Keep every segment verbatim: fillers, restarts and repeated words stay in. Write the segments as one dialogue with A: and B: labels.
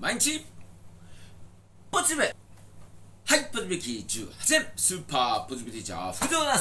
A: 毎日ポジティブ。はい、ポジティビティじゅうはちねんスーパーポジティビティチャー福でございます。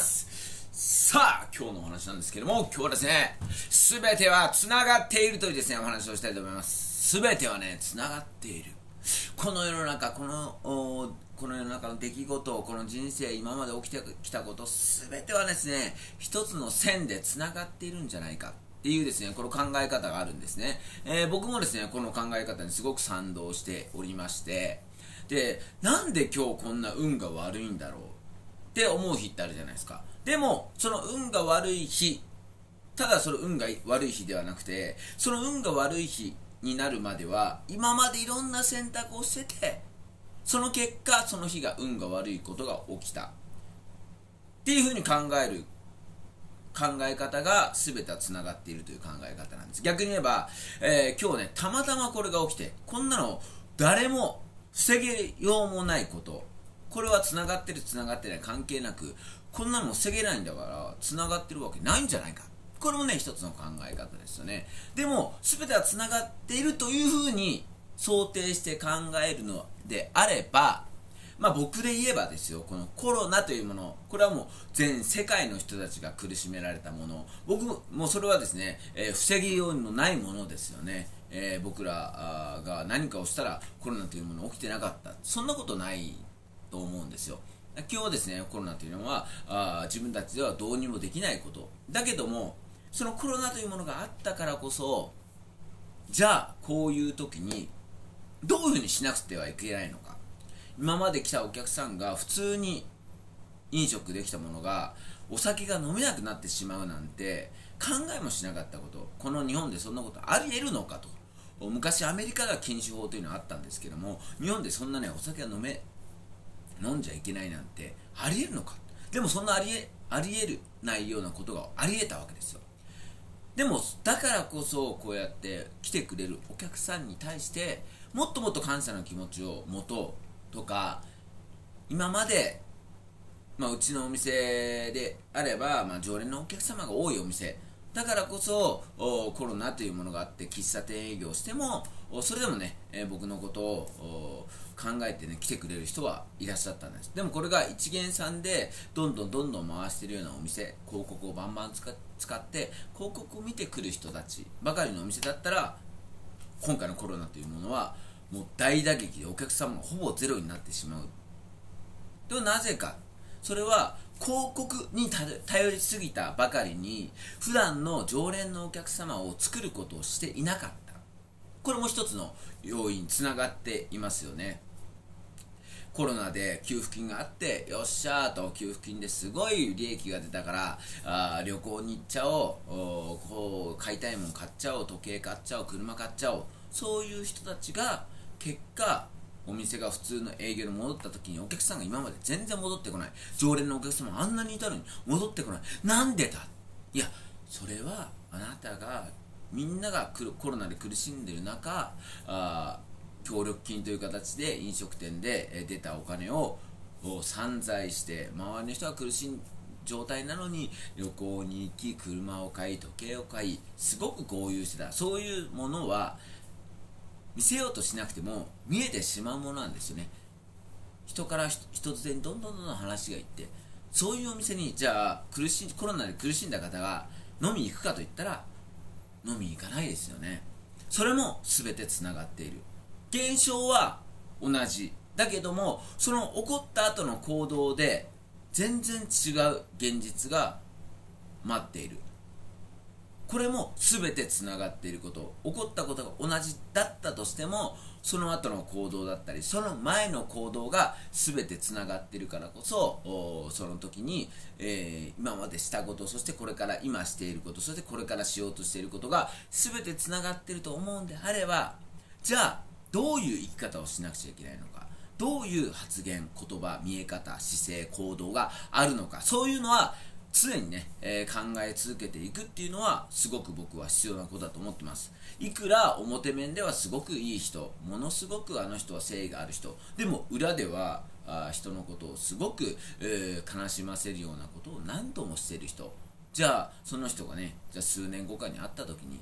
A: さあ、今日のお話なんですけども、今日はですね、すべてはつながっているというですね、お話をしたいと思います。すべてはね、つながっている。この世の中、このこの世の中の出来事、この人生、今まで起きてきたこと、すべてはですね、一つの線でつながっているんじゃないかっていうですね、この考え方があるんですね。えー、僕もですね、この考え方にすごく賛同しておりまして、で、なんで今日こんな運が悪いんだろうって思う日ってあるじゃないですか。でも、その運が悪い日、ただその運が悪い日ではなくて、その運が悪い日になるまでは、今までいろんな選択をしてて、その結果、その日が運が悪いことが起きた。っていうふうに考える考え方が全てはつながっているという考え方なんです。逆に言えば、えー、今日ね、たまたまこれが起きて、こんなの誰も防げようもないこと、これはつながってるつながってない関係なく、こんなの防げないんだからつながってるわけないんじゃないか。これもね、一つの考え方ですよね。でも全てはつながっているというふうに想定して考えるのであれば、まあ僕で言えばですよ、このコロナというもの、これはもう全世界の人たちが苦しめられたもの、僕ももうそれはですね、えー、防ぎようのないものですよね。えー、僕らが何かをしたらコロナというもの起きてなかった、そんなことないと思うんですよ。今日ですね、コロナというのはあ自分たちではどうにもできないことだけども、そのコロナというものがあったからこそ、じゃあこういう時にどういうふうにしなくてはいけないのか。今まで来たお客さんが普通に飲食できたものがお酒が飲めなくなってしまうなんて考えもしなかったこと、この日本でそんなことあり得るのかと。昔アメリカでは禁酒法というのがあったんですけども、日本でそんなね、お酒が飲め飲んじゃいけないなんてあり得るのか。でもそんなありえあり得るないようなことがあり得たわけですよ。でもだからこそこうやって来てくれるお客さんに対してもっともっと感謝の気持ちを持とうとか、今まで、まあ、うちのお店であれば、まあ、常連のお客様が多いお店だからこそコロナというものがあって喫茶店営業してもそれでもね、えー、僕のことを考えてね来てくれる人はいらっしゃったんです。でもこれが一元さんでどんどんどんどん回してるようなお店、広告をバンバン使って広告を見てくる人たちばかりのお店だったら、今回のコロナというものはもう大打撃でお客様がほぼゼロになってしまう。ではなぜか、それは広告に頼りすぎたばかりに普段の常連のお客様を作ることをしていなかった。これも一つの要因につながっていますよね。コロナで給付金があって、よっしゃーと給付金ですごい利益が出たからあ旅行に行っちゃおう、おこう買いたいもん買っちゃおう、時計買っちゃおう、車買っちゃおう、そういう人たちが結果お店が普通の営業に戻った時にお客さんが今まで全然戻ってこない。常連のお客様あんなにいたのに戻ってこない。なんでだ。いや、それはあなたがみんながコロナで苦しんでる中、あ協力金という形で飲食店で出たお金を散財して周りの人が苦しい状態なのに旅行に行き、車を買い、時計を買い、すごく豪遊してた。そういうものは見せようとしなくても見えてしまうものなんですよね。人から人づてにどんどんどんどん話がいって、そういうお店にじゃあ苦しコロナで苦しんだ方が飲みに行くかといったら飲みに行かないですよね。それも全てつながっている。現象は同じだけども、その起こった後の行動で全然違う現実が待っている。これも全てつながっていること。起こったことが同じだったとしても、その後の行動だったりその前の行動が全てつながっているからこそ、その時に、えー、今までしたこと、そしてこれから今していること、そしてこれからしようとしていることが全てつながっていると思うんであれば、じゃあどういう生き方をしなくちゃいけないのか、どういう発言、言葉、見え方、姿勢、行動があるのか、そういうのは常にね、えー、考え続けていくっていうのはすごく僕は必要なことだと思ってます。いくら表面ではすごくいい人、ものすごくあの人は誠意がある人でも、裏ではあ人のことをすごく、えー、悲しませるようなことを何度もしている人、じゃあその人がね、じゃあ数年後かに会った時に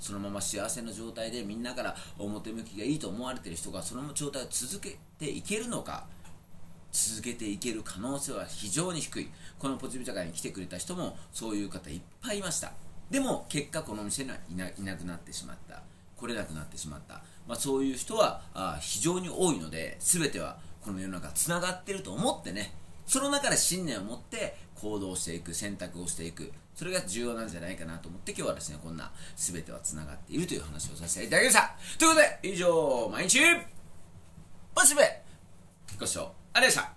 A: そのまま幸せな状態でみんなから表向きがいいと思われている人がその状態を続けていけるのか、続けていける可能性は非常に低い。このポジティブ社会に来てくれた人もそういう方いっぱいいました。でも結果この店にはいな、いなくなってしまった、来れなくなってしまった、まあ、そういう人はあ非常に多いので、全てはこの世の中つながっていると思ってね、その中で信念を持って行動していく、選択をしていく、それが重要なんじゃないかなと思って、今日はですねこんな全てはつながっているという話をさせていただきました。ということで以上、毎日ポジティブご視聴ありがとうございました。